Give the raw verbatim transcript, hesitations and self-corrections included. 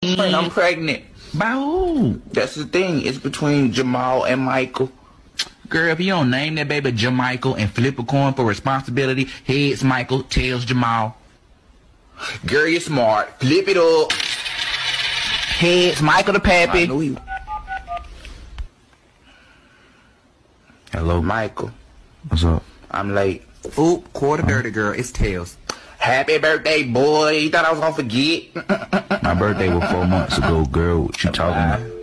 And I'm pregnant. By who? That's the thing. It's between Jamal and Michael. Girl, if you don't name that baby Jamichael and flip a coin for responsibility, heads Michael, tails Jamal. Girl, you're smart. Flip it up. Heads Michael the pappy. I knew he... Hello, Michael. What's up? I'm late. Oop, quarter dirty, girl. It's tails. Happy birthday, boy. You thought I was gonna forget? My birthday was four months ago, girl. What you talking about?